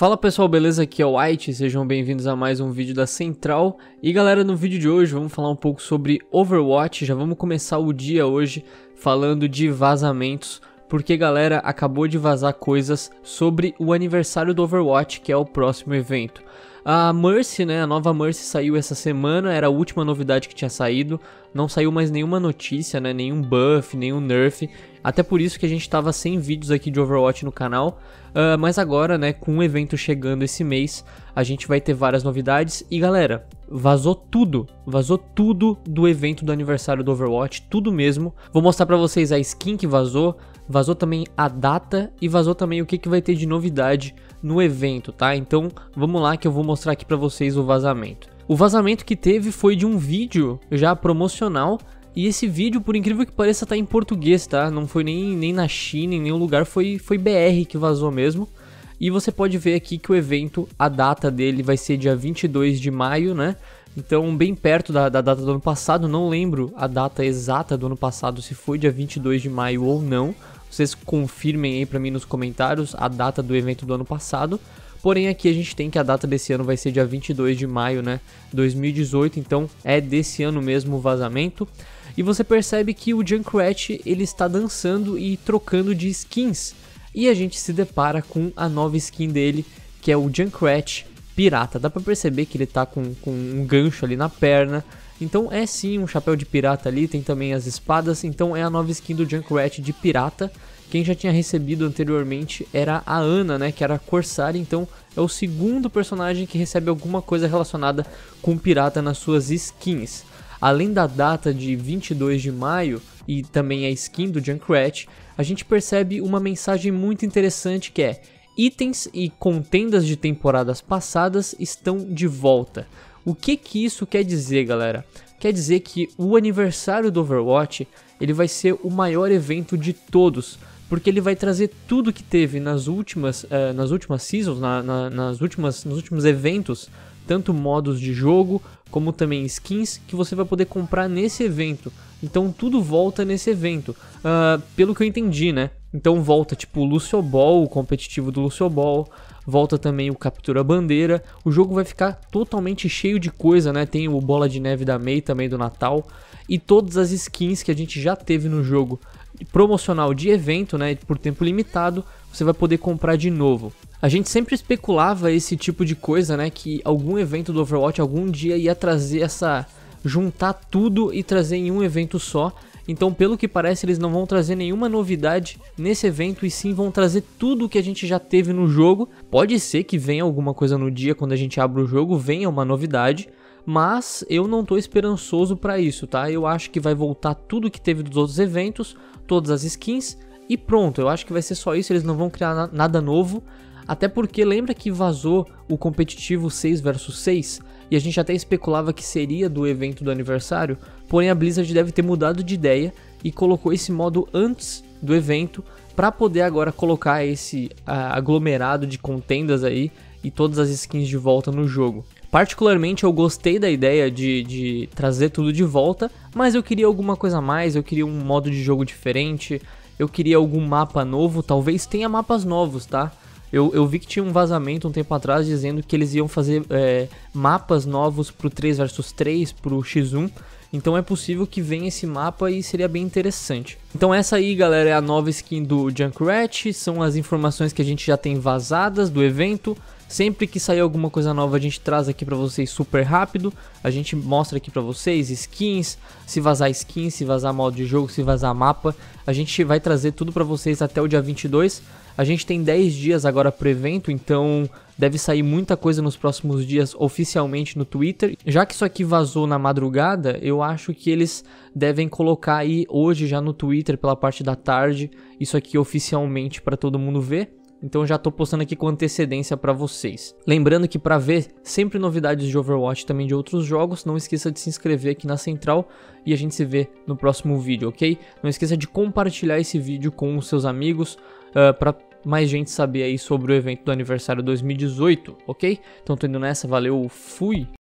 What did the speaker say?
Fala pessoal, beleza? Aqui é o White, sejam bem-vindos a mais um vídeo da Central. E galera, no vídeo de hoje vamos falar um pouco sobre Overwatch. Já vamos começar o dia hoje falando de vazamentos, porque galera, acabou de vazar coisas sobre o aniversário do Overwatch, que é o próximo evento. A Mercy, né, a nova Mercy saiu essa semana, era a última novidade que tinha saído. Não saiu mais nenhuma notícia, né, nenhum buff, nenhum nerf. Até por isso que a gente tava sem vídeos aqui de Overwatch no canal. Mas agora, né, com o evento chegando esse mês, a gente vai ter várias novidades. E galera, vazou tudo do evento do aniversário do Overwatch, tudo mesmo. Vou mostrar pra vocês a skin que vazou também a data e vazou também o que vai ter de novidade no evento, tá? Então vamos lá que eu vou mostrar aqui pra vocês o vazamento. O vazamento que teve foi de um vídeo já promocional. E esse vídeo, por incrível que pareça, tá em português, tá? Não foi nem na China, em nenhum lugar, foi BR que vazou mesmo. E você pode ver aqui que o evento, a data dele vai ser dia 22 de maio, né? Então, bem perto da data do ano passado, não lembro a data exata do ano passado, se foi dia 22 de maio ou não. Vocês confirmem aí pra mim nos comentários a data do evento do ano passado. Porém, aqui a gente tem que a data desse ano vai ser dia 22 de maio, né? 2018, então é desse ano mesmo o vazamento. E você percebe que o Junkrat, ele está dançando e trocando de skins. E a gente se depara com a nova skin dele, que é o Junkrat Pirata. Dá pra perceber que ele tá com um gancho ali na perna. Então é sim um chapéu de pirata ali, tem também as espadas. Então é a nova skin do Junkrat de pirata. Quem já tinha recebido anteriormente era a Ana, né, que era a Corsária. Então é o segundo personagem que recebe alguma coisa relacionada com pirata nas suas skins. Além da data de 22 de maio e também a skin do Junkrat, a gente percebe uma mensagem muito interessante que é: itens e contendas de temporadas passadas estão de volta. O que isso quer dizer, galera? Quer dizer que o aniversário do Overwatch ele vai ser o maior evento de todos, porque ele vai trazer tudo que teve nas últimas seasons, nos últimos eventos, tanto modos de jogo como também skins que você vai poder comprar nesse evento. Então tudo volta nesse evento, pelo que eu entendi, né? Então volta tipo o Lucio Ball, o competitivo do Lucio Ball, volta também o Captura Bandeira. O jogo vai ficar totalmente cheio de coisa, né? Tem o Bola de Neve da May também do Natal e todas as skins que a gente já teve no jogo promocional de evento, né, por tempo limitado, você vai poder comprar de novo. A gente sempre especulava esse tipo de coisa, né, que algum evento do Overwatch algum dia ia trazer juntar tudo e trazer em um evento só. Então, pelo que parece, eles não vão trazer nenhuma novidade nesse evento e sim vão trazer tudo que a gente já teve no jogo. Pode ser que venha alguma coisa no dia quando a gente abre o jogo, venha uma novidade, mas eu não tô esperançoso pra isso, tá? Eu acho que vai voltar tudo que teve dos outros eventos, todas as skins e pronto. Eu acho que vai ser só isso, eles não vão criar nada novo. Até porque lembra que vazou o competitivo 6 vs 6 e a gente até especulava que seria do evento do aniversário, porém a Blizzard deve ter mudado de ideia e colocou esse modo antes do evento para poder agora colocar esse aglomerado de contendas aí e todas as skins de volta no jogo. Particularmente eu gostei da ideia de trazer tudo de volta, mas eu queria alguma coisa a mais, eu queria um modo de jogo diferente, eu queria algum mapa novo, talvez tenha mapas novos, tá? Eu vi que tinha um vazamento um tempo atrás dizendo que eles iam fazer mapas novos pro 3 vs 3, pro X1. Então é possível que venha esse mapa e seria bem interessante. Então essa aí, galera, é a nova skin do Junkrat. São as informações que a gente já tem vazadas do evento. Sempre que sair alguma coisa nova a gente traz aqui pra vocês super rápido. A gente mostra aqui pra vocês skins, se vazar skins, se vazar modo de jogo, se vazar mapa. A gente vai trazer tudo pra vocês até o dia 22. A gente tem 10 dias agora pro evento, então deve sair muita coisa nos próximos dias oficialmente no Twitter. Já que isso aqui vazou na madrugada, eu acho que eles devem colocar aí hoje já no Twitter pela parte da tarde, isso aqui oficialmente para todo mundo ver. Então já tô postando aqui com antecedência para vocês. Lembrando que para ver sempre novidades de Overwatch também de outros jogos, não esqueça de se inscrever aqui na Central e a gente se vê no próximo vídeo, ok? Não esqueça de compartilhar esse vídeo com os seus amigos para mais gente saber aí sobre o evento do aniversário 2018, ok? Então tô indo nessa, valeu, fui!